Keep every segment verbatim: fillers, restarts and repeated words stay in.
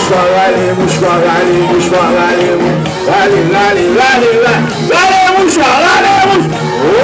mouchoir, allez, mouchoir, allez, mouchoir, allez, allez, allez, allez, allez, allez, mouchoir, allez, mouchoir.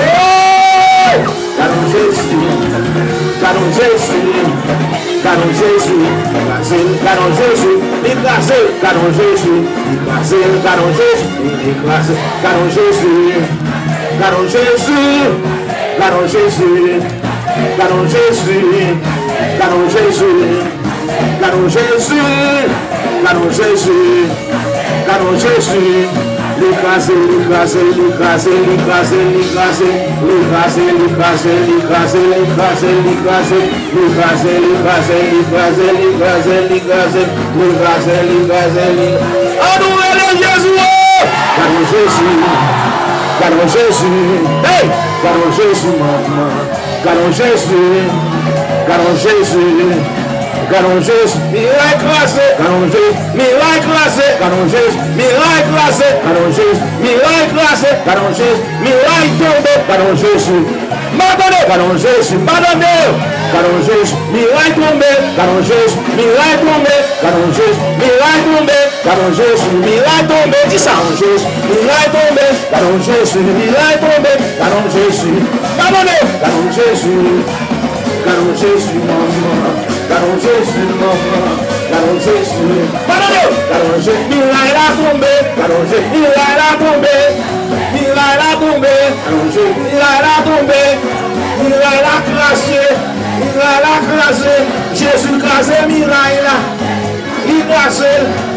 Oh! Canon Jésus, Canon Jésus, Canon Jésus, Canon Jésus, écrasé, Canon Jésus, écrasé, Canon Jésus, écrasé, Canon Jésus, Canon Jésus, Canon Jésus, Canon Jésus, Canon Jésus, Canon Jésus, Canon Jésus, Canon Jésus, l'écrasé, l'écrasé, l'écrasé, l'écrasé, l'écrasé, l'écrasé, l'écrasé, l'écrasé, l'écrasé, l'écrasé, l'écrasé, l'écrasé, l'écrasé, l'écrasé, l'écrasé, l'écrasé, l'écrasé, l'écrasé. Adorez Jésus! Canon Jésus, Canon Jésus, hey! Canon Jésus, maman, Canon Jésus, Canon Jésus. Canon Jésus, miracle classé, Canon Jésus, miracle classé, Canon Jésus, miracle classé, Canon Jésus, miracle classé, Canon Jésus, miracle tombé, Canon Jésus, m'abandonne, Canon Jésus, m'abandonne, Canon Jésus, miracle tombé, Canon Jésus, miracle tombé, Canon Jésus, miracle tombé, Canon Jésus, miracle tombé, dis ça, Canon Jésus, miracle tombé, Canon Jésus, miracle tombé, Canon Jésus, m'abandonne, Canon Jésus, Canon Jésus, maman. Canon Jésus, maman, Canon Jésus, Canon Jésus, miracle a tombé, Canon Jésus, miracle a tombé, miracle a tombé, Canon Jésus, miracle a tombé, miracle a crasé, miracle a crasé, Jésus crasé, miracle a, il crasé,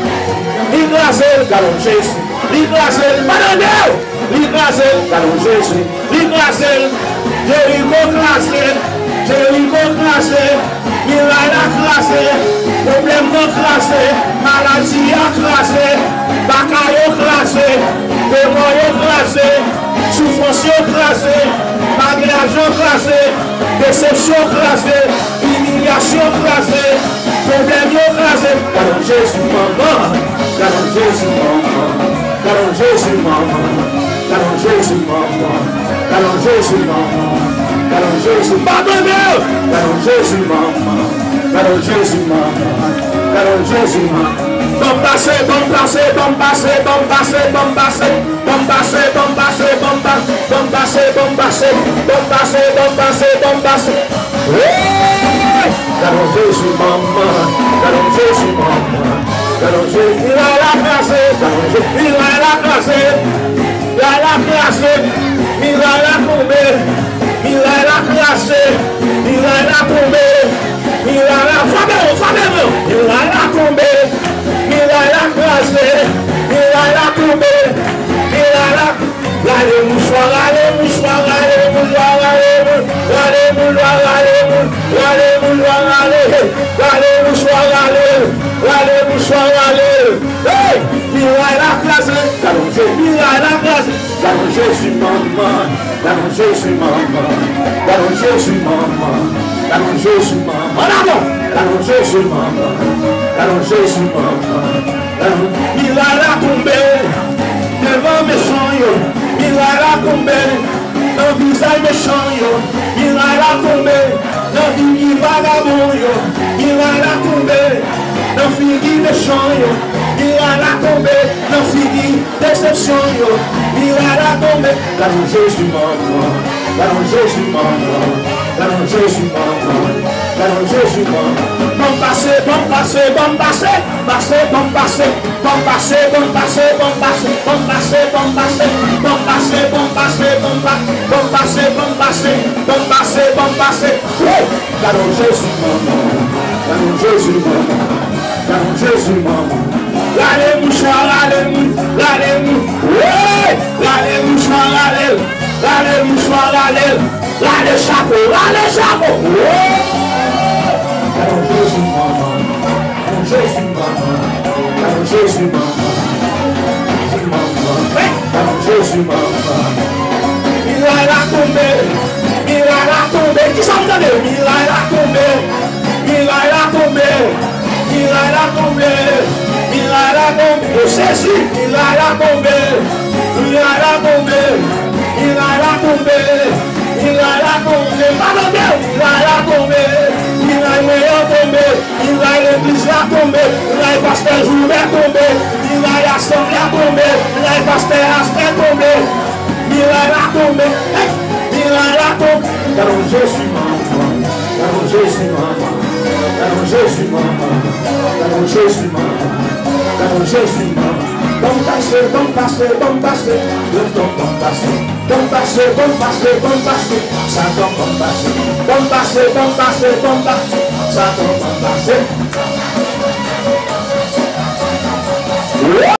il crasé, Canon Jésus, il crasé, madame, il crasé, Canon Jésus, il crasé, Jéricho crasé, Jéricho crasé. Miracle a classé, problème a classé, maladie a classé, bataille a classé, démon a classé, souffrance a classé, mariage a classé, déception classé, humiliation classé, problème a classé. Canon Jésus, maman, Canon Jésus, maman, Canon Jésus, maman, Canon Jésus, maman, Canon Jésus, maman. Canon Jésus, pardonnez! Canon Jésus, maman. Canon Jésus, maman. Canon Jésus, maman. Bon passé, bon passé, bon passé, bon passé, bon passé, bon passé, bon passé, bon passé, bon passé, bon passé, bon passé, bon passé, bon passé. Canon Jésus, maman. Canon Jésus, maman. Canon Jésus, il a la classe. Canon Jésus, il a la classe. Il a la classe. Il a la tombée. Il a la classé, il a la tombé, il a la famille, famille, il a la tombé, il a la classé, il a la tombé, il a la, allez mouchoir, allez mouchoir, allez mouchoir, allez mouchoir, allez mouchoir, allez mouchoir, allez, allez mouchoir, allez, allez mouchoir, allez, hey, il a la classé, Canon Jésus, il a la classé, Canon Jésus, maman. Canon Jésus, maman. Canon Jésus, maman. Canon Jésus, maman. En avant. Canon Jésus, maman. Canon Jésus, maman. Il a la tombé devant mes champs. Il a la tombé dans le visage méchant. Il a la tombé dans le vie vagabond. Il a la tombé dans le fini méchant. Il a la tombé dans le fini déception. Il a la tombé. Canon Jésus, maman. Canon Jésus, maman. Canon Jésus, maman. Canon Jésus, maman. Bon passé, bon passé, bon passé, passé, bon passé, bon passé, bon passé, bon passé, bon passé, bon passé, bon passé, bon passé, bon passé, bon passé, bon passé, bon passé. Canon Jésus, maman. Canon Jésus, maman. Canon Jésus, maman. Allez mouchoir, allez mou, allez mou, ouais, allez mouchoir, allez, allez mouchoir, allez, allez chapeau, allez chapeau, ouais. Canon Jésus, maman, Canon Jésus, maman, Canon Jésus, maman, Canon Jésus, maman. Il a la tombé, il a la tombé, qui s'en donne, il a la tombé, il a la tombé, il a la tombé. Il a la tombé, Jésus, il a la tombé, il a la tombé, il a la tombé, il a la tombé, il a la tombé, il a la tombé, il a a meilleur tombé, il a l'église là tombé, il a le pasteur Joubert tombé, il a l'assemblée là tombé, il a le pasteur Asper tombé, il a la tombé, il a la tombé. Car Jésus maman, car Jésus maman, car Jésus maman, car Jésus maman, car Jésus maman. Don't pass it, don't pass it, don't pass it, don't don't pass it, don't pass it, don't pass it, don't pass it, ça don't don't pass it, don't pass it, don't pass it, don't pass it, ça don't don't pass it.